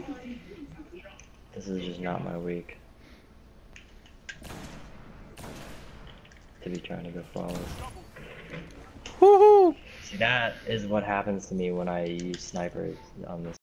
This is just not my week to be trying to go flawless. Woohoo! See, that is what happens to me when I use snipers on this.